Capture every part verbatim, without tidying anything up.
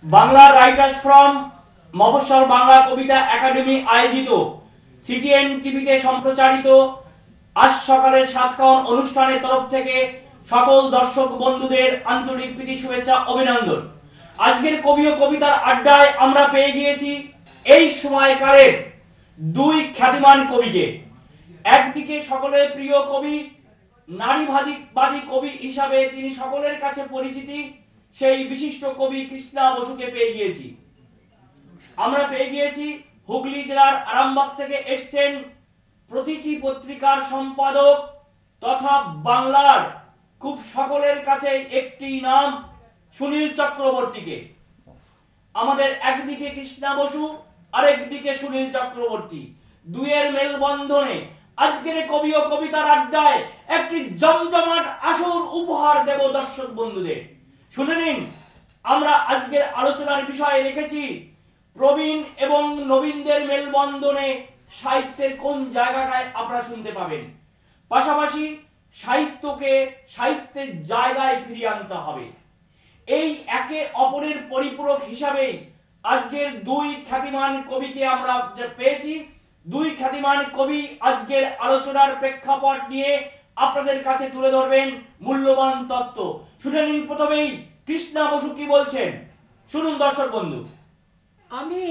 Bangla writers from মফস্বল বাংলা কবিতা academy আয়োজিত সিটিএন টিভিতে সম্প্রচারিত আজ সকালের সাত খাওয়ান অনুষ্ঠানের তরফ থেকে সকল দর্শক বন্ধুদের আন্তরিক প্রীতি শুভেচ্ছা অভিনন্দন। আজকের কবি ও কবিতার আড্ডায় আমরা পেয়ে গিয়েছি এই সময়কালের দুই খ্যাতিমান কবিকে। একদিকে সকলের প্রিয় কবি, নারীবাদী কবি হিসাবে তিনি সকলের কাছে পরিচিতি, সেই বিশিষ্ট কবি কৃষ্ণা বসুকে পেয়ে গিয়েছি। আমরা পেয়ে গিয়েছি হুগলি জেলার আরামবাগ থেকে এসছেন প্রতীকী পত্রিকার সম্পাদক তথা বাংলার খুব সকলের কাছে একটি নাম সুনীল চক্রবর্তীকে। আমাদের একদিকে কৃষ্ণা বসু, আরেকদিকে সুনীল চক্রবর্তী, দুয়ের মেলবন্ধনে আজকের কবি ও কবিতার আড্ডায় একটি জমজমাট আসর উপহার দেব দর্শক বন্ধুদের। শুনে নিন, আমরা আজকের আলোচনার বিষয়ে রেখেছি প্রবীণ এবং নবীনদের মেলবন্ধনে সাহিত্যের কোন জায়গাটায় আপনারা শুনতে পাবেন। পাশাপাশি সাহিত্যকে সাহিত্যের জায়গায় ফিরিয়ে আনতে হবে। এই একে অপরের পরিপূরক হিসাবে আজকের দুই খ্যাতিমান কবিকে আমরা পেয়েছি। দুই খ্যাতিমান কবি আজকের আলোচনার প্রেক্ষাপট নিয়ে আপনাদের কাছে তুলে ধরবেন মূল্যবান তত্ত্ব। শুনে নিন প্রথমেই কৃষ্ণা বসু কি বলছেন, শুনুন দর্শক বন্ধু। আমি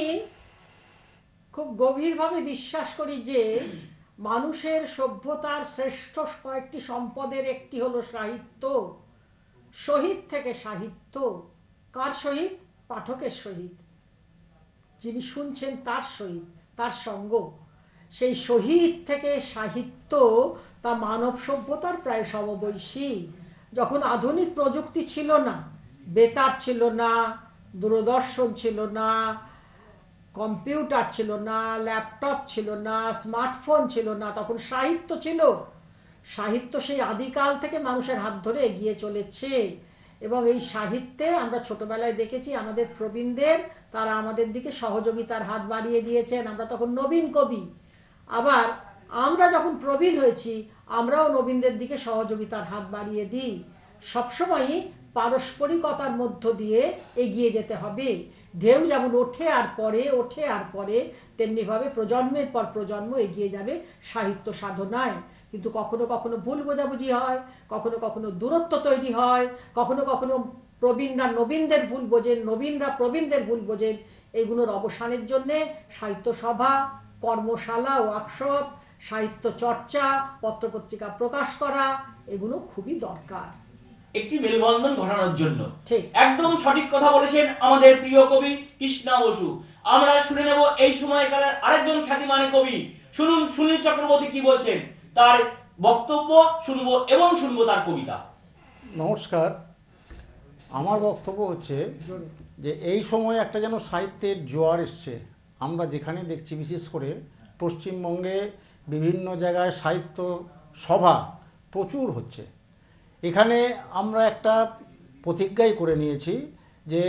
খুব গভীরভাবে বিশ্বাস করি যে মানুষের সভ্যতার শ্রেষ্ঠ কয়েকটি সম্পদের একটি হলো সাহিত্য। শহীদ থেকে সাহিত্য। কার সহিত? পাঠকের সহিত, যিনি শুনছেন তার সহিত, তার সঙ্গ। সেই শহীদ থেকে সাহিত্য তা মানব সভ্যতার প্রায় সমবয়সী। যখন আধুনিক প্রযুক্তি ছিল না, বেতার ছিল না, দূরদর্শন ছিল না, কম্পিউটার ছিল না, ল্যাপটপ ছিল না, স্মার্টফোন ছিল না, তখন সাহিত্য ছিল। সাহিত্য সেই আদিকাল থেকে মানুষের হাত ধরে এগিয়ে চলেছে এবং এই সাহিত্যে আমরা ছোটবেলায় দেখেছি আমাদের প্রবীণদের, তারা আমাদের দিকে সহযোগিতার হাত বাড়িয়ে দিয়েছেন। আমরা তখন নবীন কবি, আবার আমরা যখন প্রবীণ হয়েছি আমরাও নবীনদের দিকে সহযোগিতার হাত বাড়িয়ে দিই। সবসময়ই পারস্পরিকতার মধ্য দিয়ে এগিয়ে যেতে হবে। ঢেউ যেমন ওঠে আর পরে, ওঠে আর পরে, তেমনিভাবে প্রজন্মের পর প্রজন্ম এগিয়ে যাবে সাহিত্য সাধনায়। কিন্তু কখনো কখনো ভুল বোঝাবুঝি হয়, কখনো কখনো দূরত্ব তৈরি হয়, কখনো কখনো প্রবীণরা নবীনদের ভুল বোঝেন, নবীনরা প্রবীণদের ভুল বোঝেন। এগুলোর অবসানের জন্যে সাহিত্য সভা, কর্মশালা, ওয়ার্কশপ, সাহিত্য চর্চা, পত্রপত্রিকা প্রকাশ করা, এগুলো খুবই দরকার একটি মেলবন্ধন ঘটানোর জন্য। ঠিক, একদম সঠিক কথা বলেছেন আমাদের প্রিয় কবি কৃষ্ণা বসু। আমরা শুনে নেব এই সময়কালের আরেকজন খ্যাতিমান কবি। শুনুন সুনীল চক্রবর্তী কি বলছেন, তার বক্তব্য শুনবো এবং শুনবো তার কবিতা। নমস্কার, আমার বক্তব্য হচ্ছে যে এই সময় একটা যেন সাহিত্যের জোয়ার এসছে। আমরা যেখানে দেখছি, বিশেষ করে পশ্চিমবঙ্গে বিভিন্ন জায়গায় সাহিত্য সভা প্রচুর হচ্ছে। এখানে আমরা একটা প্রতিজ্ঞাই করে নিয়েছি যে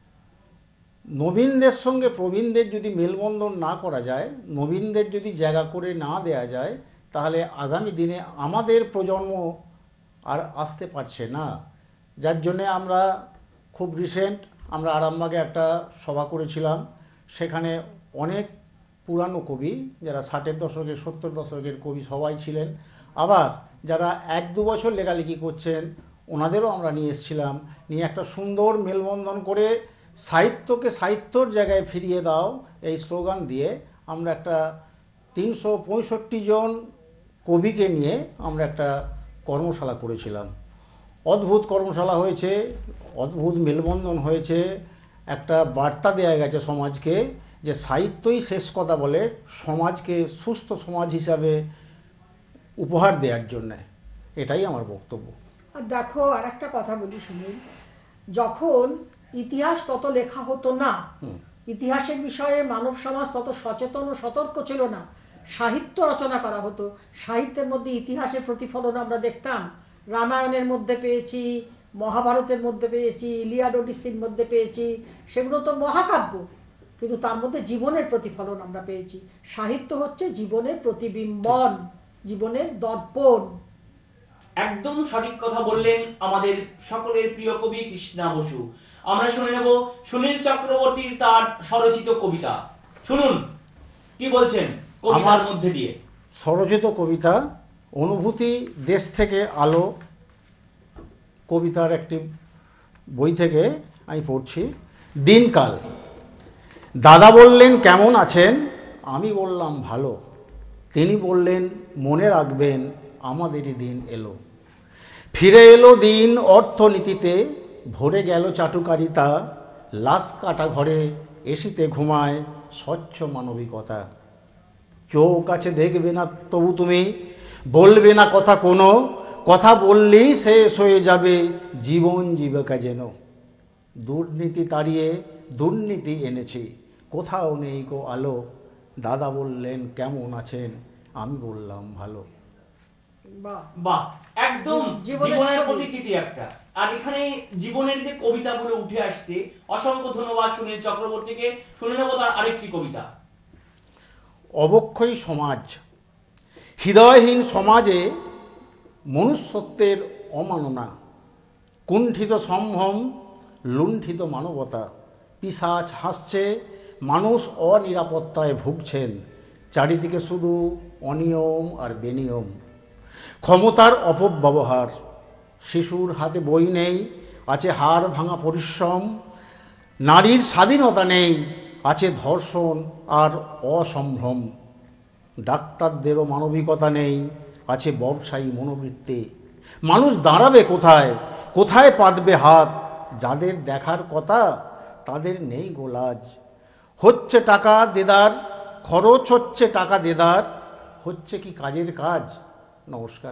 নবীনদের সঙ্গে প্রবীণদের যদি মেলবন্ধন না করা যায়, নবীনদের যদি জায়গা করে না দেয়া যায়, তাহলে আগামী দিনে আমাদের প্রজন্ম আর আসতে পারছে না। যার জন্যে আমরা খুব রিসেন্ট আমরা আরামবাগে একটা সভা করেছিলাম। সেখানে অনেক পুরানো কবি, যারা ষাটের দশকের সত্তর দশকের কবি সবাই ছিলেন। আবার যারা এক দু বছর লেখালেখি করছেন ওনাদেরও আমরা নিয়ে এসেছিলাম। নিয়ে একটা সুন্দর মেলবন্ধন করে সাহিত্যকে সাহিত্যর জায়গায় ফিরিয়ে দাও এই স্লোগান দিয়ে আমরা একটা তিনশো পঁয়ষট্টি জন কবিকে নিয়ে আমরা একটা কর্মশালা করেছিলাম। অদ্ভুত কর্মশালা হয়েছে, অদ্ভুত মেলবন্ধন হয়েছে। একটা বার্তা দেয়া গেছে সমাজকে যে সাহিত্যই শেষ কথা বলে, সমাজকে সুস্থ সমাজ হিসাবে উপহার দেওয়ার জন্য। এটাই আমার বক্তব্য। আর দেখো, আর একটা কথা বলি শুনুন, যখন ইতিহাস তত লেখা হতো না, ইতিহাসের বিষয়ে মানব সমাজ তত সচেতন ও সতর্ক ছিল না, সাহিত্য রচনা করা হতো। সাহিত্যের মধ্যে ইতিহাসের প্রতিফলন আমরা দেখতাম। রামায়ণের মধ্যে পেয়েছি, মহাভারতের মধ্যে পেয়েছি, ইলিয়াড ওডিসির মধ্যে পেয়েছি। সেগুলো তো মহাকাব্য, কিন্তু তার মধ্যে জীবনের প্রতিফলন আমরা পেয়েছি। সাহিত্য হচ্ছে জীবনের প্রতিবিম্বন, জীবনের দর্পণ। একদম সঠিক কথা বললেন আমাদের সকলের প্রিয় কবি কৃষ্ণা বসু। আমরা শুনে নেব সুনীল চক্রবর্তীর তার স্বরচিত কবিতা। শুনুন কি বলছেন কবিতার মধ্যে দিয়ে। স্বরচিত কবিতা অনুভূতি দেশ থেকে আলো কবিতার একটি বই থেকে আমি পড়ছি। দিনকাল। দাদা বললেন কেমন আছেন, আমি বললাম ভালো। তিনি বললেন মনে রাখবেন আমাদেরই দিন এলো। ফিরে এলো দিন অর্থনীতিতে, ভরে গেল চাটুকারিতা। লাশ কাটা ঘরে এসিতে ঘুমায় স্বচ্ছ মানবিকতা। চোখ আছে দেখবে না তবু তুমি, বলবে না কথা কোনো, কথা বললেই শেষ হয়ে যাবে জীবন জীবিকা যেন। দুর্নীতি তাড়িয়ে দুর্নীতি এনেছি, কোথাও নেই গো আলো। দাদা বললেন কেমন আছেন, আমি বললাম ভালো। বাহ, বাহ, একদম জীবনের জীবনের ছবি। প্রতিকৃতি একটা। আর এখানে জীবনের যে কবিতাগুলো উঠে আসছে, অসংখ্য ধন্যবাদ সুনীল চক্রবর্তীকে। শুনে নেব তার আরেকটি কবিতা। অবক্ষয়ী সমাজ। হৃদয়হীন সমাজে মনুষ্যত্বের অমাননা, কুণ্ঠিত সম্ভ্রম, লুণ্ঠিত মানবতা। পিশাচ হাসছে, মানুষ অনিরাপত্তায় ভুগছেন। চারিদিকে শুধু অনিয়ম আর বেনিয়ম। ক্ষমতার অপব্যবহার। শিশুর হাতে বই নেই, আছে হাড় ভাঙা পরিশ্রম। নারীর স্বাধীনতা নেই, আছে ধর্ষণ আর অসম্ভ্রম। ডাক্তারদেরও মানবিকতা নেই, আছে ব্যবসায়ী মনোবৃত্তি। মানুষ দাঁড়াবে কোথায়, কোথায় পাতবে হাত? যাদের দেখার কথা তাদের নেই গোলাজ। হচ্ছে টাকা দেদার, খরচ হচ্ছে টাকা দেদার। হচ্ছে কি কাজের কাজ? নমস্কার।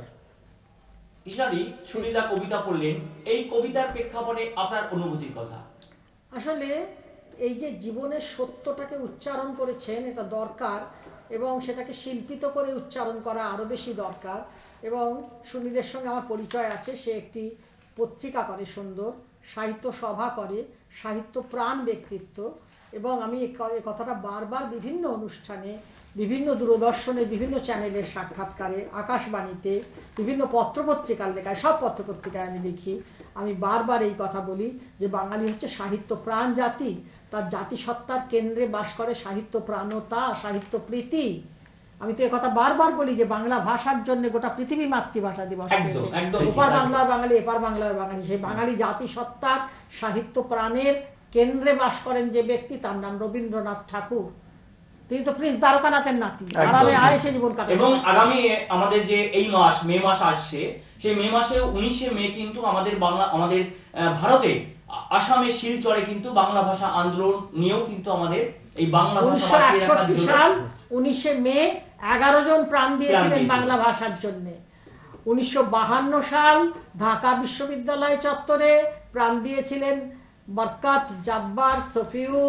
ইশারি সুনীলদা কবিতা পড়লেন, এই কবিতার প্রেক্ষাপটে আপনার অনুভূতির কথা। আসলে এই যে জীবনের সত্যটাকে উচ্চারণ করেছেন, এটা দরকার, এবং সেটাকে শিল্পিত করে উচ্চারণ করা আরও বেশি দরকার। এবং সুনীলের সঙ্গে আমার পরিচয় আছে, সে একটি পত্রিকা করে সুন্দর, সাহিত্য সভা করে, সাহিত্য প্রাণ ব্যক্তিত্ব। এবং আমি এ কথাটা বারবার বিভিন্ন অনুষ্ঠানে, বিভিন্ন দূরদর্শনে, বিভিন্ন চ্যানেলের সাক্ষাৎকারে, আকাশবাণীতে, বিভিন্ন পত্রপত্রিকার লেখায়, সব পত্রপত্রিকায় আমি লিখি, আমি বারবার এই কথা বলি যে বাঙালি হচ্ছে সাহিত্য প্রাণ জাতি। তার জাতিসত্তার কেন্দ্রে বাস করে সাহিত্য প্রাণতা, সাহিত্য প্রীতি। আমি তো কথা বারবার বলি যে বাংলা ভাষার জন্য গোটা পৃথিবী মাতৃভাষা দিবস হয়েছে। ওপার বাংলা বাঙালি, এপার বাংলা বাঙালি। সেই বাঙালি জাতিসত্তার সাহিত্য প্রাণের কেন্দ্রে বাস করেন যে ব্যক্তি, তার নাম রবীন্দ্রনাথ ঠাকুর। তিনি তো প্রিন্স দ্বারকানাথের নাতি, আরামে আয়েসে জীবন কাটান। এবং আগামী আমাদের যে এই মাস মে মাস আসছে, সেই মে মাসে উনিশে মে কিন্তু আমাদের বাংলা আমাদের ভারতে আসামের শিলচরে কিন্তু বাংলা ভাষা আন্দোলন নিয়েও কিন্তু আমাদের এই বাংলা ভাষা উনিশশো একষট্টি সাল উনিশে মে এগারো জন প্রাণ দিয়েছিলেন বাংলা ভাষার জন্য। উনিশশো বাহান্ন সাল ঢাকা বিশ্ববিদ্যালয় চত্বরে প্রাণ দিয়েছিলেন বরকত, জব্বার, সফিউর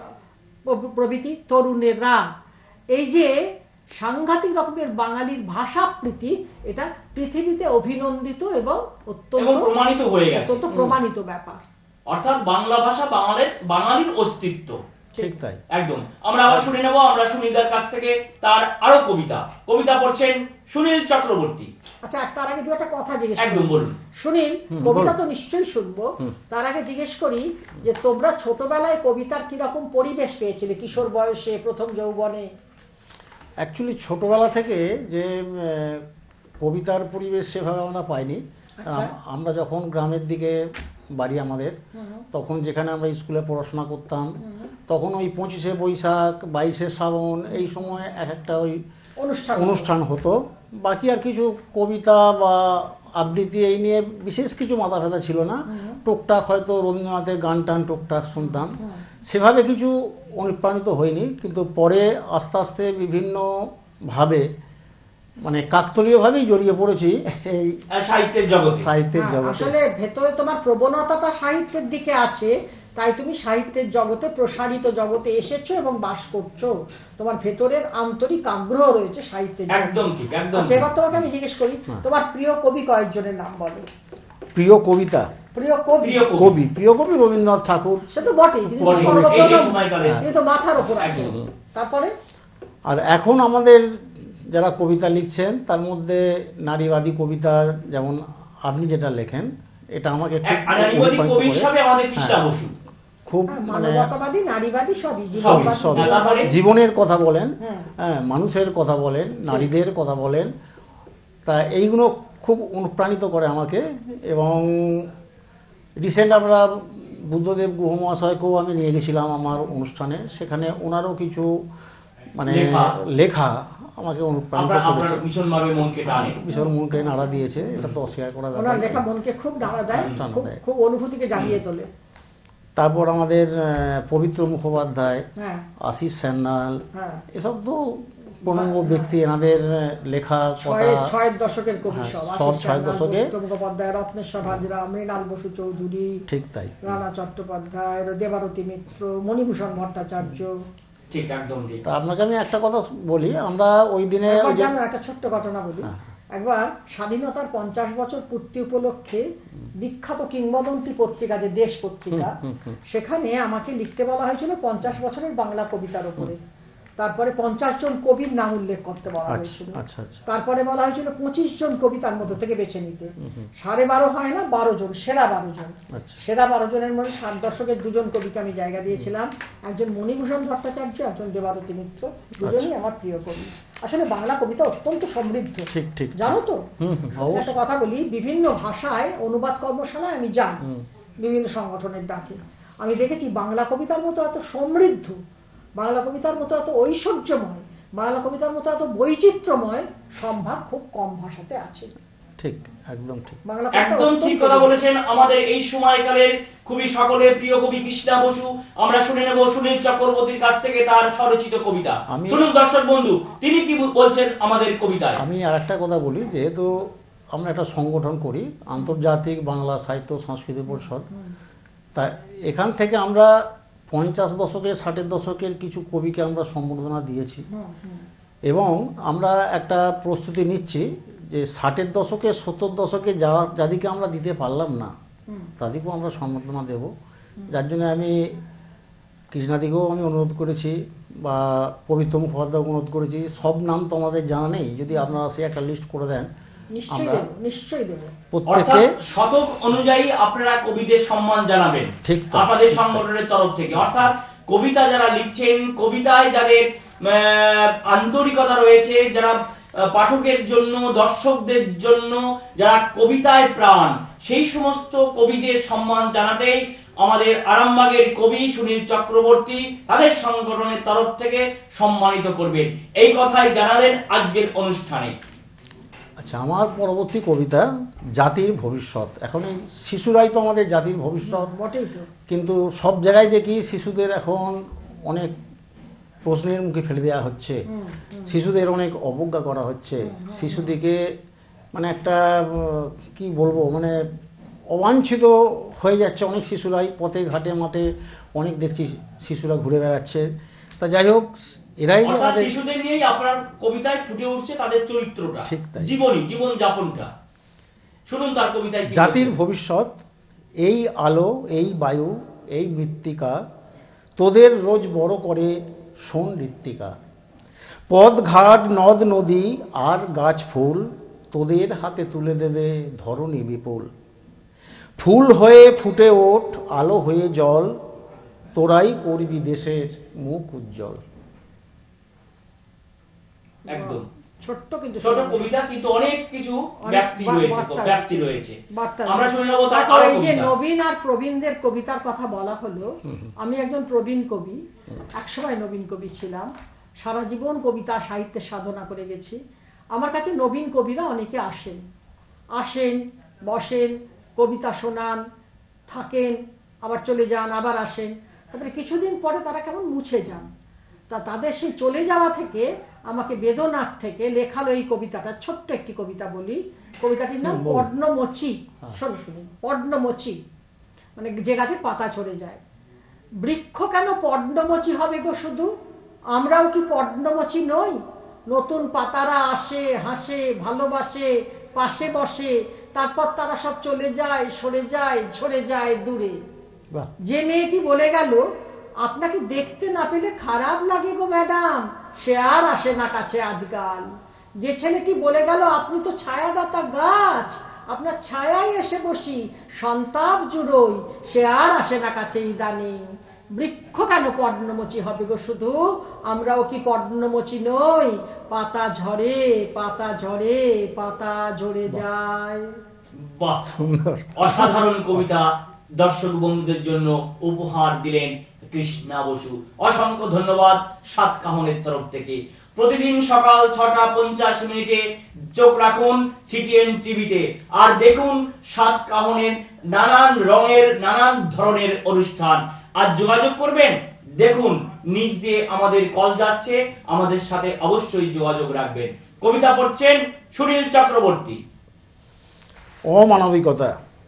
প্রভৃতি তরুণেরা। এই যে সাংঘাতিক রকমের বাঙালির ভাষা প্রীতি, এটা পৃথিবীতে অভিনন্দিত এবং অত্যন্ত প্রমাণিত হয়ে গেছে, অত্যন্ত প্রমাণিত ব্যাপার। অর্থাৎ বাংলা ভাষা বাঙালির বাঙালির অস্তিত্ব। ঠিক তাই, একদম। আমরা আবার শুনে নেব আমরা সুনীলদার কাছ থেকে তার আরো কবিতা। কবিতা পড়ছেন সুনীল চক্রবর্তী। আচ্ছা, তার আগে দু একটা কথা জিজ্ঞেস করি। একদম বলুন। সুনীল, কবিতা তো নিশ্চয়ই শুনবো, তার আগে জিজ্ঞেস করি যে তোমরা ছোটবেলায় কবিতার কিরকম পরিবেশ পেয়েছিলে, কিশোর বয়সে, প্রথম যৌবনে? অ্যাকচুয়ালি ছোটবেলা থেকে যে কবিতার পরিবেশ সেভাবে আমরা পাইনি। আমরা যখন গ্রামের দিকে বাড়ি আমাদের, তখন যেখানে আমরা স্কুলে পড়াশোনা করতাম, তখন ওই পঁচিশে বৈশাখ, বাইশে শ্রাবণ, এই সময় এক একটা ওই অনুষ্ঠান অনুষ্ঠান হতো। বাকি আর কিছু কবিতা বা আবৃত্তি এই নিয়ে বিশেষ কিছু মাথা ব্যথা ছিল না। টুকটাক হয়তো রবীন্দ্রনাথের গান টান টুকটাক শুনতাম, সেভাবে কিছু অনুপ্রাণিত হয়নি। কিন্তু পরে আস্তে আস্তে বিভিন্নভাবে মানে কাকতলীয়ভাবেই জড়িয়ে পড়েছি এই সাহিত্যের জগতে। সাহিত্যের জগতে আসলে ভেতরে তোমার প্রবণতাটা সাহিত্যের দিকে আছে, তাই তুমি সাহিত্যের জগতে, প্রসারিত জগতে এসেছো এবং বাস করছো। তোমার ভেতরের আন্তরিক আগ্রহ রয়েছে সাহিত্যের জগতে। একদম ঠিক, একদম। আচ্ছা, এবার তোমাকে আমি জিজ্ঞেস করি, তোমার প্রিয় কবি কয়েকজনের নাম বলো। প্রিয় কবিতা, প্রিয় কবি কবি প্রিয় কবি রবীন্দ্রনাথ ঠাকুর। সে তো বটেই, তিনি তো সর্বপ্রথম, তিনি তো মাথার উপর আছেন। তারপরে আর এখন আমাদের যারা কবিতা লিখছেন তার মধ্যে নারীবাদী কবিতা, যেমন আপনি যেটা লেখেন, এটা আমাকে খুব নারীবাদী কবি হিসাবে আমাদের কৃষ্ণা বসু। খুব হ্যাঁ, মানে মানবতাবাদী, নারীবাদী, সবই, সবই জীবনবাদী, সবই হ্যাঁ, তারপরে? জীবনবাদী। জীবনের কথা বলেন, হ্যাঁ। হ্যাঁ মানুষের কথা বলেন, নারীদের কথা বলেন, তা এইগুলো খুব অনুপ্রাণিত করে আমাকে। এবং রিসেন্ট আমরা বুদ্ধদেব গুহ মহাশয়কেও আমি নিয়ে গেছিলাম আমার অনুষ্ঠানে, সেখানে ওনারও কিছু মানে লেখা। লেখা আমাকে অনুপ্রাণিত আপনার আপনার করেছে, ভীষণভাবে মনকে টানে। ভীষণ মনকে নাড়া দিয়েছে, এটা তো অস্বীকার করা ওনার ব্যাপার লেখা নয়। মনকে খুব নাড়া দেয়, টানা খুব দেয়। খুব অনুভূতিকে জাগিয়ে তোলে। তারপর আমাদের আহ, পবিত্র মুখোপাধ্যায়, হ্যাঁ, আশিস সান্যাল, হ্যাঁ। এসব তো প্রণব ব্যক্তি, এনাদের আহ, লেখা কথা ছয়ের ছয়ের দশকের কবি হ্যাঁ, সব, সব আশিস ছয়ের সান্যাল, দশকে। পবিত্র মুখোপাধ্যায়, রত্নেশ্বর হাজরা, মৃণাল বসু চৌধুরী, ঠিক তাই। রানা চট্টোপাধ্যায়, দেবারতী মিত্র, মণিভূষণ ভট্টাচার্য। ঠিক, একদম ঠিক। তা আপনাকে আমি একটা কথা বলি, আমরা ওই দিনে একবার ওই যে- জানো, একটা ছোট্ট ঘটনা বলি। হ্যাঁ। একবার স্বাধীনতার পঞ্চাশ বছর পূর্তি উপলক্ষে বিখ্যাত কিংবদন্তি পত্রিকা, যে দেশ পত্রিকা, সেখানে আমাকে লিখতে বলা হয়েছিল পঞ্চাশ বছরের বাংলা কবিতার উপরে। তারপরে পঞ্চাশ জন কবির নাম উল্লেখ করতে বলা আচ্ছা হয়েছিল। আচ্ছা আচ্ছা তারপরে বলা হয়েছিল পঁচিশ জন কবিতার মধ্যে থেকে বেছে নিতে। সাড়ে বারো হয় না, বারো জন, সেরা বারো জন। আচ্ছা। সেরা বারো জনের মধ্যে ষাট দশকের দুজন কবিকে আমি জায়গা দিয়েছিলাম, একজন মণিভূষণ ভট্টাচার্য, একজন দেবারতী মিত্র, দুজনই আমার প্রিয় কবি। আসলে বাংলা কবিতা অত্যন্ত সমৃদ্ধ, ঠিক ঠিক জানো তো। হুম হুম, একটা অবশ্যই। কথা বলি, বিভিন্ন ভাষায় অনুবাদ কর্মশালায় আমি যাই, বিভিন্ন সংগঠনের ডাকে। আমি দেখেছি বাংলা কবিতার মতো এত সমৃদ্ধ, বাংলা কবিতার মতো এত ঐশ্বর্যময়, বাংলা কবিতার মতো এত বৈচিত্র্যময় সম্ভার খুব কম ভাষাতে আছে। ঠিক, একদম ঠিক। বাংলা কবিতা একদম অত্যন্ত ঠিক কথা বলেছেন। আমাদের এই সময়কালের খুবই সকলের প্রিয় কবি কৃষ্ণা বসু, আমরা শুনে নেব সুনীল চক্রবর্তীর কাছ থেকে তার স্বরচিত কবিতা। আমি- শুনুন দর্শক বন্ধু, তিনি কি বলছেন আমাদের কবিতায়। আমি আর একটা কথা বলি, যেহেতু আমরা একটা সংগঠন করি, আন্তর্জাতিক বাংলা সাহিত্য সংস্কৃতি পরিষদ, তা এখান থেকে আমরা পঞ্চাশ দশকের ষাটের দশকের কিছু কবিকে আমরা সম্বর্ধনা দিয়েছি। হুম, হুম। এবং আমরা একটা প্রস্তুতি নিচ্ছি যে ষাটের দশকে সত্তর দশকে যারা যাদেরকে আমরা দিতে পারলাম না, হুম। তাদেরকেও আমরা সম্বর্ধনা দেব। যার জন্য আমি কৃষ্ণাদিকেও আমি অনুরোধ করেছি, বা পবিত্র মুখোপাধ্যায় অনুরোধ করেছি। সব নাম তো আমাদের জানা নেই, যদি আপনারা সে একটা লিস্ট করে দেন, নিশ্চয়ই আমরা দেবো, নিশ্চয়ই দেবো। প্রত্যেকে অর্থাৎ শতক অনুযায়ী আপনারা কবিদের সম্মান জানাবেন ঠিক তাই, আপনাদের ঠিক তাই। সংগঠনের তরফ থেকে। অর্থাৎ কবিতা যারা লিখছেন, কবিতায় যাদের আহ, আন্তরিকতা রয়েছে, যারা আহ, পাঠকের জন্য, দর্শকদের জন্য, যারা কবিতায় প্রাণ, সেই সমস্ত কবিদের সম্মান জানাতেই আমাদের আরামবাগের কবি সুনীল চক্রবর্তী তাদের সংগঠনের তরফ থেকে সম্মানিত করবেন। এই কথাই জানালেন আজকের অনুষ্ঠানে। আচ্ছা, আমার পরবর্তী কবিতা জাতির ভবিষ্যৎ। এখন এই শিশুরাই তো আমাদের জাতির ভবিষ্যৎ, বটেই তো। কিন্তু সব জায়গায় দেখি শিশুদের এখন অনেক প্রশ্নের মুখে ফেলে দেওয়া হচ্ছে, শিশুদের অনেক অবজ্ঞা করা হচ্ছে, শিশুদিকে মানে একটা উম, কি বলবো, মানে অবাঞ্ছিত হয়ে যাচ্ছে। অনেক শিশুরাই পথে ঘাটে মাঠে অনেক দেখছি শিশুরা ঘুরে বেড়াচ্ছে। তা যাই হোক, এরাই যে অর্থাৎ আমাদের শিশুদের নিয়েই আপনার কবিতায় ফুটে উঠছে তাদের চরিত্রটা, ঠিক তাই। জীবনী, জীবন যাপনটা। শুনুন তার কবিতায় কি জাতির বলছে। ভবিষ্যৎ। এই আলো, এই বায়ু, এই মৃত্তিকা তোদের রোজ বড় করে শোন ঋত্তিকা। পথ ঘাট নদ নদী আর গাছ ফুল তোদের হাতে তুলে দেবে ধরণী বিপুল। ফুল হয়ে ফুটে ওঠ, আলো হয়ে জল, তোরাই করবি দেশের মুখ উজ্জ্বল। একদম ছোট্ট কিন্তু ছোট সুন্দর। কবিতা, কিন্তু অনেক কিছু অনেক ব্যাপ্তি বা- রয়েছে, বার্তা ব্যাপ্তি রয়েছে। রয়েছে। বার্তা আমরা রয়েছে। শুনে নেবো তার তারপর আরো এই যে কবিতা। নবীন আর প্রবীণদের কবিতার কথা বলা হলো, আমি একজন প্রবীণ কবি, একসময় নবীন কবি ছিলাম, সারা জীবন কবিতা সাহিত্যের সাধনা করে গেছি। আমার কাছে নবীন কবিরা অনেকে আসেন, আসেন বসেন, কবিতা শোনান, থাকেন, আবার চলে যান, আবার আসেন। তারপরে কিছুদিন পরে তারা কেমন মুছে যান। তা তাদের সেই চলে যাওয়া থেকে আমাকে বেদনাথ থেকে লেখালো এই কবিতাটা, ছোট্ট একটি কবিতা বলি। কবিতাটির নাম হুম, বলুন। পর্ণমোচী। শোনো শুনুন, পর্ণমোচী মানে যে গাছে পাতা ঝরে যায়। বৃক্ষ কেন পর্ণমোচী হবে গো শুধু, আমরাও কি পর্ণমোচী নই? নতুন পাতারা আসে, হাসে, ভালোবাসে, পাশে বসে, তারপর তারা সব চলে যায়, সরে যায়, ঝরে যায় দূরে। বাহ, যে মেয়েটি বলে গেল, আপনাকে দেখতে না পেলে খারাপ লাগে গো ম্যাডাম, সে আর আসে না কাছে আজকাল। যে ছেলেটি বলে গেল, আপনি তো ছায়াদাতা গাছ, আপনার ছায়ায় এসে বসি, সন্তাপ জুড়োই, সে আর আসে না কাছে ইদানিং। বৃক্ষ কেন পর্ণমোচী হবে গো শুধু? আমরাও কি পর্ণমোচী নই? পাতা ঝরে পাতা ঝরে পাতা ঝরে যায়। বাহ, সুন্দর অসাধারণ কবিতা দর্শক বন্ধুদের জন্য উপহার দিলেন কৃষ্ণা বসু। অসংখ্য ধন্যবাদ সাতকাহনের তরফ থেকে। প্রতিদিন সকাল ছটা পঞ্চাশ মিনিটে চোখ রাখুন সিটিএন টিভিতে, আর দেখুন সাতকাহনের নানান রঙের নানান ধরনের অনুষ্ঠান। আর যোগাযোগ করবেন, দেখুন নিচ দিয়ে আমাদের কল যাচ্ছে, আমাদের সাথে অবশ্যই যোগাযোগ রাখবেন। কবিতা পড়ছেন সুনীল চক্রবর্তী। অমানবিকতা।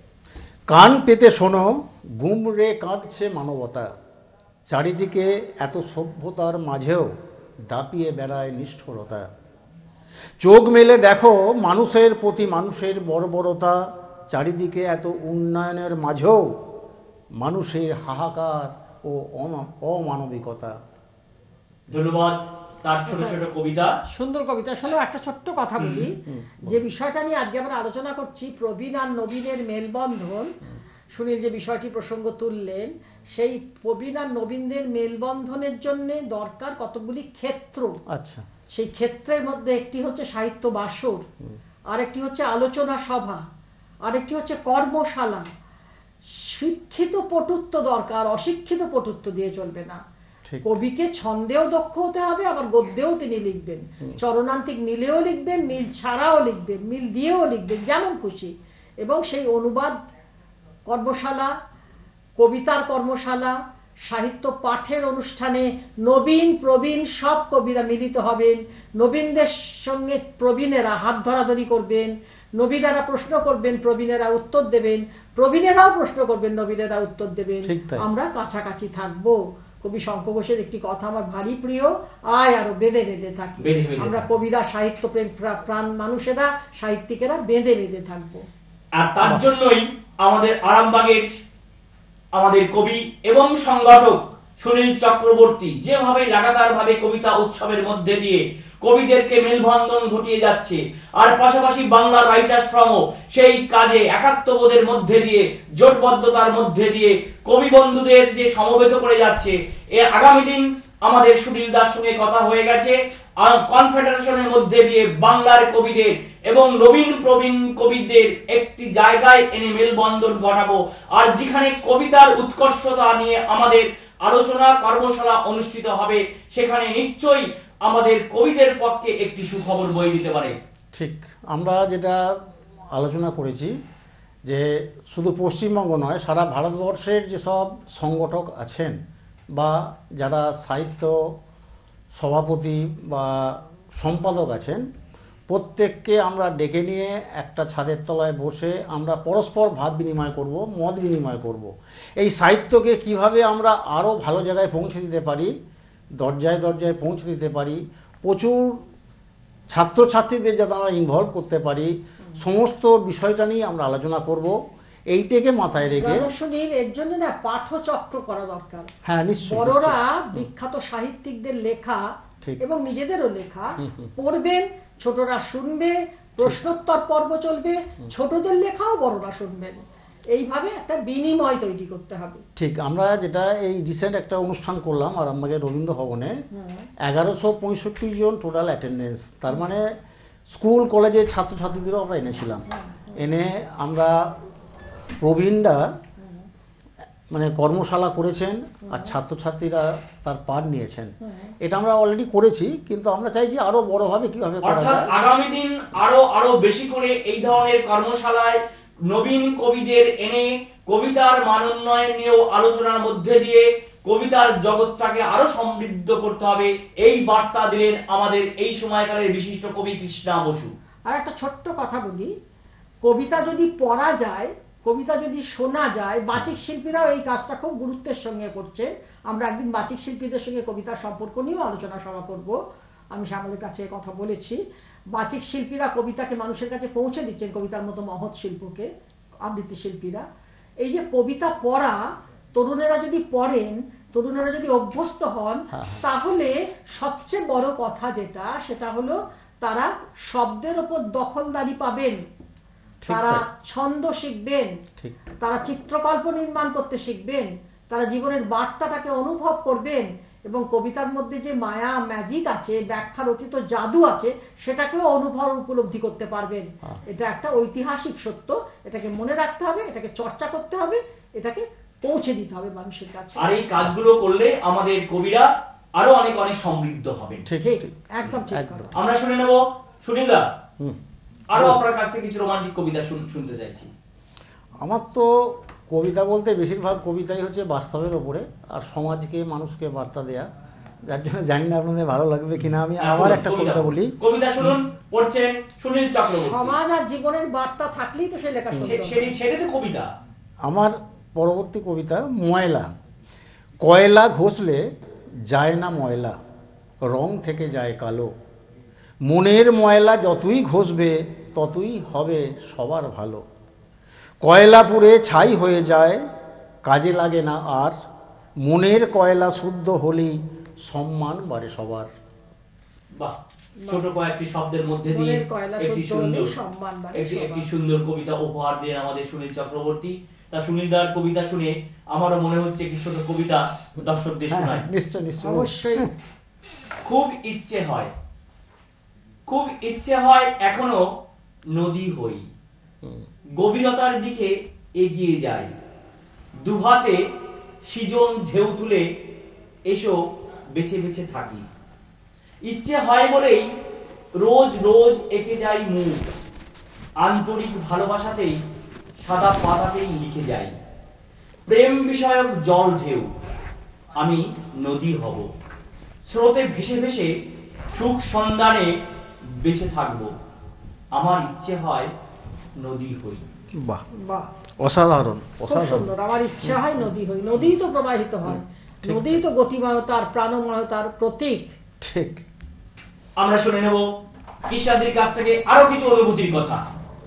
কান পেতে শোনো, গুমরে কাঁদছে মানবতা। চারিদিকে এত সভ্যতার মাঝেও দাপিয়ে বেড়ায় নিষ্ঠুরতা। চোখ মেলে দেখো মানুষের প্রতি মানুষের বর্বরতা। চারিদিকে এত উন্নয়নের মাঝেও মানুষের হাহাকার ও অমানবিকতা। ধন্যবাদ। তার ছোট ছোট কবিতা, সুন্দর কবিতা। শোনো, একটা ছোট্ট কথা বলি। যে বিষয়টা নিয়ে আজকে আমরা আলোচনা করছি, প্রবীণ আর নবীনের মেলবন্ধন, সুনীল যে বিষয়টি প্রসঙ্গ তুললেন, সেই প্রবীণ আর নবীনদের মেলবন্ধনের জন্য দরকার কতগুলি ক্ষেত্র। আচ্ছা, সেই ক্ষেত্রের মধ্যে একটি হচ্ছে সাহিত্য বাসর, আরেকটি হচ্ছে আলোচনা সভা, আরেকটি হচ্ছে কর্মশালা। শিক্ষিত পটুত্ব দরকার, অশিক্ষিত পটুত্ব দিয়ে চলবে না। কবিকে ছন্দেও দক্ষ হতে হবে, আবার গদ্যেও তিনি লিখবেন, চরণান্তিক মিলেও লিখবেন, মিল ছাড়াও লিখবেন, মিল দিয়েও লিখবেন, যেমন খুশি। এবং সেই অনুবাদ কর্মশালা, কবিতার কর্মশালা, সাহিত্য পাঠের অনুষ্ঠানে নবীন প্রবীণ সব কবিরা মিলিত হবেন। নবীনদের সঙ্গে প্রবীণেরা হাত ধরাধরি করবেন, নবীনেরা প্রশ্ন করবেন, প্রবীণেরা উত্তর দেবেন, প্রবীণেরাও প্রশ্ন করবেন, নবীনেরা উত্তর দেবেন। আমরা কাছাকাছি থাকবো। কবি শঙ্খ ঘোষের একটি কথা আমার ভারী প্রিয়, আয় আরো বেঁধে বেঁধে থাকি। আমরা কবিরা, সাহিত্য প্রেম প্রাণ মানুষেরা, সাহিত্যিকেরা বেঁধে বেঁধে থাকবো। আর তার জন্যই আমাদের আরামবাগের আমাদের কবি এবং সংগঠক সুনীল চক্রবর্তী যেভাবে লাগাতার ভাবে কবিতা উৎসবের মধ্যে দিয়ে কবিদেরকে মেলবন্ধন ঘটিয়ে যাচ্ছে, আর পাশাপাশি বাংলা রাইটার্স ফোরামও সেই কাজে একাত্মবোধের মধ্যে দিয়ে, জোটবদ্ধতার মধ্যে দিয়ে কবি বন্ধুদের যে সমবেত করে যাচ্ছে। এর আগামী দিন আমাদের সুনীল দার সঙ্গে কথা হয়ে গেছে, কনফেডারেশনের মধ্যে দিয়ে বাংলার কবিদের এবং নবীন প্রবীণ কবিদের একটি জায়গায় এনে মেলবন্ধন ঘটাবো। আর যেখানে কবিতার উৎকর্ষতা নিয়ে আমাদের আলোচনা কর্মশালা অনুষ্ঠিত হবে, সেখানে নিশ্চয়ই আমাদের কবিদের পক্ষে একটি সুখবর বয়ে দিতে পারে। ঠিক, আমরা যেটা আলোচনা করেছি যে শুধু পশ্চিমবঙ্গ নয়, সারা ভারতবর্ষের যেসব সংগঠক আছেন বা যারা সাহিত্য সভাপতি বা সম্পাদক আছেন, প্রত্যেককে আমরা ডেকে নিয়ে একটা ছাদের তলায় বসে আমরা পরস্পর ভাব বিনিময় করব, মত বিনিময় করব। এই সাহিত্যকে কিভাবে আমরা আরও ভালো জায়গায় পৌঁছে দিতে পারি, দরজায় দরজায় পৌঁছে দিতে পারি, প্রচুর ছাত্রছাত্রীদের যাতে আমরা ইনভলভ করতে পারি, সমস্ত বিষয়টা নিয়ে আমরা আলোচনা করব। এইটাকে মাথায় রেখে সুনীল, এর জন্য না পাঠচক্র করা দরকার। হ্যাঁ, নিশ্চয়ই। বড়রা বিখ্যাত সাহিত্যিকদের লেখা এবং নিজেদেরও লেখা পড়বেন, ছোটরা শুনবে, প্রশ্নোত্তর পর্ব চলবে, ছোটদের লেখাও বড়রা শুনবেন। এইভাবে একটা বিনিময় তৈরি করতে হবে। ঠিক, আমরা যেটা এই রিসেন্ট একটা অনুষ্ঠান করলাম আরামবাগের রবীন্দ্র ভবনে, এগারোশো পঁয়ষট্টি জন টোটাল অ্যাটেন্ডেন্স। তার মানে স্কুল কলেজের ছাত্রছাত্রীদেরও আমরা এনেছিলাম। এনে আমরা প্রবীণরা মানে কর্মশালা করেছেন আর ছাত্রছাত্রীরা তার পাঠ নিয়েছেন। এটা আমরা অলরেডি করেছি, কিন্তু আমরা চাইছি আরো বড়ভাবে কিভাবে করা যায়। আগামী দিন আরো আরো বেশি করে এই ধরনের কর্মশালায় নবীন কবিদের এনে কবিতার মান উন্নয়ন নিয়েও আলোচনার মধ্যে দিয়ে কবিতার জগৎটাকে আরো সমৃদ্ধ করতে হবে, এই বার্তা দিলেন আমাদের এই সময়কালের বিশিষ্ট কবি কৃষ্ণা বসু। আর একটা ছোট্ট কথা বলি, কবিতা যদি পড়া যায়, কবিতা যদি শোনা যায়, বাচিক শিল্পীরাও এই কাজটা খুব গুরুত্বের সঙ্গে করছে। আমরা একদিন বাচিক শিল্পীদের সঙ্গে কবিতার সম্পর্ক নিয়েও আলোচনা সভা করব। আমি শ্যামলের কাছে কথা বলেছি। বাচিক শিল্পীরা কবিতাকে মানুষের কাছে পৌঁছে দিচ্ছেন, কবিতার মতো মহৎ শিল্পকে, আবৃত্তি শিল্পীরা। এই যে কবিতা পড়া, তরুণেরা যদি পড়েন, তরুণেরা যদি অভ্যস্ত হন, তাহলে সবচেয়ে বড় কথা যেটা, সেটা হলো তারা শব্দের ওপর দখলদারি পাবেন, তারা ছন্দ শিখবেন, তারা চিত্রকল্প নির্মাণ করতে শিখবেন, তারা জীবনের বার্তাটাকে অনুভব করবেন এবং কবিতার মধ্যে যে মায়া ম্যাজিক আছে, ব্যাখ্যার অতীত জাদু আছে, সেটাকেও অনুভব উপলব্ধি করতে পারবেন। এটা একটা ঐতিহাসিক সত্য, এটাকে মনে রাখতে হবে, এটাকে চর্চা করতে হবে, এটাকে পৌঁছে দিতে হবে মানুষের কাছে। আর এই কাজগুলো করলে আমাদের কবিরা আরো অনেক অনেক সমৃদ্ধ হবেন। ঠিক ঠিক, ঠিক একদম ঠিক একদম। কথা। আমরা শুনে নেব সুনীলদা, হুম। আরো আপনার কাছ থেকে কিছু রোমান্টিক কবিতা শুন- শুনতে চাইছি। আমার তো কবিতা বলতে বেশিরভাগ কবিতাই হচ্ছে বাস্তবের ওপরে আর সমাজকে মানুষকে বার্তা দেয়া, যার জন্য জানি না আপনাদের ভালো লাগবে কিনা। আমি আবার একটা কবিতা বলি। কবিতা শুনুন, পড়ছেন সুনীল চক্রবর্তী। সমাজ আর জীবনের বার্তা থাকলেই তো সে লেখা সে- সুন্দর। সেটি সেটি তো কবিতা। আমার পরবর্তী কবিতা ময়লা। কয়লা ঘষলে যায় না ময়লা, রং থেকে যায় কালো। মনের ময়লা যতই ঘষবে ততই হবে সবার ভালো। কয়লা পুড়ে ছাই হয়ে যায়, কাজে লাগে না আর। মনের কয়লা শুদ্ধ হলেই সম্মান বাড়ে সবার। বাহ, ছোট কয়েকটি শব্দের মধ্যে দিয়ে মনের কয়লা একটি শুদ্ধ হলেই সুন্দর সম্মান বাড়ে একটি একটি সবার। সুন্দর কবিতা উপহার দিলেন আমাদের সুনীল চক্রবর্তী। তা সুনীলদার কবিতা শুনে আমারও মনে হচ্ছে কি ছোট কবিতা দর্শকদের হ্যাঁ শোনায়। নিশ্চয় নিশ্চয় অবশ্যই। খুব ইচ্ছে হয়, খুব ইচ্ছে হয় এখনো নদী হই, গভীরতার দিকে এগিয়ে যায়। দুহাতে সৃজন ঢেউ তুলে এসো বেছে বেছে থাকি। ইচ্ছে হয় বলেই রোজ রোজ এঁকে যাই মুখ, আন্তরিক ভালোবাসাতেই সাদা পাতাতেই লিখে যাই। প্রেম বিষয়ক জল ঢেউ, আমি নদী হব, স্রোতে ভেসে ভেসে সুখ সন্ধানে বেঁচে থাকবো। আমার ইচ্ছে হয় নদী হই। বাহ, বাহ, অসাধারণ খুব অসাধারণ। সুন্দর। আমার ইচ্ছা হয় নদী হই। নদী তো প্রবাহিত হয়, ঠিক। নদী তো গতিময়তার প্রাণময়তার প্রতীক। ঠিক। আমরা শুনে নেব কৃষ্ণাদির কাছ থেকে আরো কিছু অনুভূতির কথা।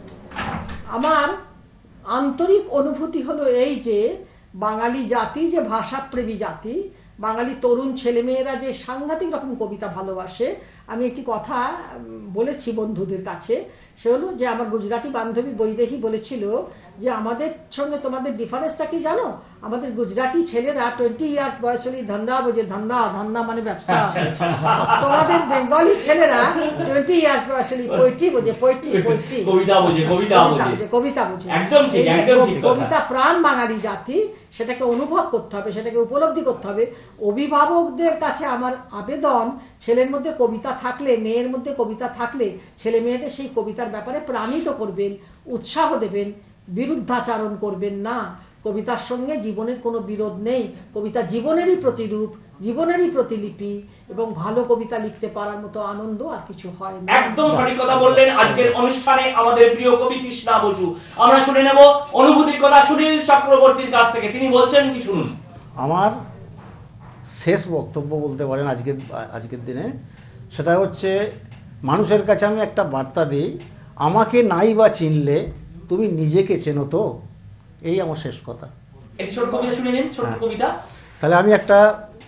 আমার আন্তরিক অনুভূতি হলো এই যে বাঙালি জাতি যে ভাষাপ্রেমী জাতি, বাঙালি তরুণ ছেলেমেয়েরা যে সাংঘাতিক রকম কবিতা ভালোবাসে। আমি একটি কথা উম, বলেছি বন্ধুদের কাছে, সে হলো যে আমার গুজরাটি বান্ধবী বৈদেহী বলেছিল যে আমাদের সঙ্গে তোমাদের ডিফারেন্সটা কি জানো? আমাদের গুজরাটি ছেলেরা টোয়েন্টি ইয়ার্স বয়স হলেই ধান্দা বোঝে, ধান্দা ধান্দা মানে ব্যবসা। আচ্ছা, আচ্ছা। তোমাদের বেঙ্গলি ছেলেরা টোয়েন্টি ইয়ার্স বয়স হলেই পোয়েট্রি বোঝে, পোয়েট্রি পোয়েট্রি কবিতা বোঝে, কবিতা বোঝে। কবিতা বুঝে। একদম ঠিক, এই যে একদম ঠিক কথা। কবিতা প্রাণ বাঙালি জাতি, সেটাকে অনুভব করতে হবে, সেটাকে উপলব্ধি করতে হবে। অভিভাবকদের কাছে আমার আবেদন, ছেলের মধ্যে কবিতা থাকলে, মেয়ের মধ্যে কবিতা থাকলে ছেলে মেয়েদের সেই কবিতার ব্যাপারে প্রাণিত করবেন, উৎসাহ দেবেন, বিরুদ্ধাচারণ করবেন না। কবিতার সঙ্গে জীবনের কোনো বিরোধ নেই। কবিতা জীবনেরই প্রতিরূপ, জীবনেরই প্রতিলিপি, এবং ভালো কবিতা লিখতে পারার মতো আনন্দ আর কিছু হয় না। একদম সঠিক কথা বললেন আজকের অনুষ্ঠানে আমাদের প্রিয় কবি কৃষ্ণা বসু। আমরা শুনে নেব অনুভূতির কথা সুনীল চক্রবর্তীর কাছ থেকে। তিনি বলছেন কি শুনুন। আমার শেষ বক্তব্য বলতে পারেন আজকের আজকের দিনে, সেটা হচ্ছে মানুষের কাছে আমি একটা বার্তা দিই, আমাকে নাই বা চিনলে তুমি নিজেকে চেনো তো। এই আমার শেষ কথা। একটি ছোট কবিতা শুনে নিন, ছোট হ্যাঁ। কবিতা। তাহলে আমি একটা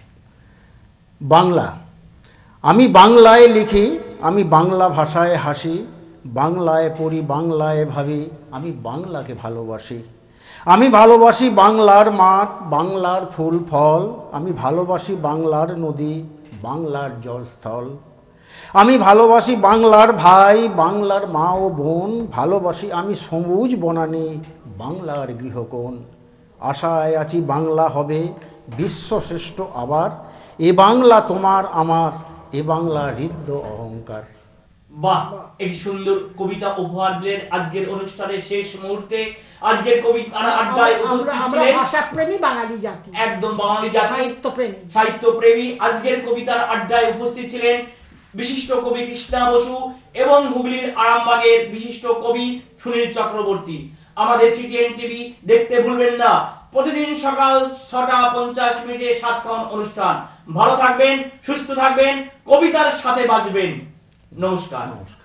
বাংলা, আমি বাংলায় লিখি, আমি বাংলা ভাষায় হাসি, বাংলায় পড়ি, বাংলায় ভাবি, আমি বাংলাকে ভালোবাসি। আমি ভালোবাসি বাংলার মাঠ, বাংলার ফুল ফল, আমি ভালোবাসি বাংলার নদী, বাংলার জলস্থল। আমি ভালোবাসি বাংলার ভাই, বাংলার মা ও বোন, ভালোবাসি আমি সবুজ বনানী, বাংলার গৃহকোণ। আশায় আছি বাংলা হবে বিশ্বশ্রেষ্ঠ আবার, এ বাংলা তোমার আমার, এ বাংলা হৃদ্য অহংকার। বাহ, একটি সুন্দর কবিতা উপহার দিলেন আজকের অনুষ্ঠানের শেষ মুহূর্তে। আজকের কবিতা আড্ডায় উপস্থিত আমরা ছিলেন ভাষাপ্রেমী বাঙালি জাতি, একদম বাঙালি জাতি, সাহিত্যপ্রেমী। সাহিত্য প্রেমী। আজকের কবিতার আড্ডায় উপস্থিত ছিলেন বিশিষ্ট কবি কৃষ্ণা বসু এবং হুগলির আরামবাগের বিশিষ্ট কবি সুনীল চক্রবর্তী। আমাদের সিটিএন টিভি দেখতে ভুলবেন না। প্রতিদিন সকাল ছটা পঞ্চাশ মিনিটে সাতক্ষণ অনুষ্ঠান। ভালো থাকবেন, সুস্থ থাকবেন, কবিতার সাথে বাঁচবেন। নমস্কার। নমস্কার।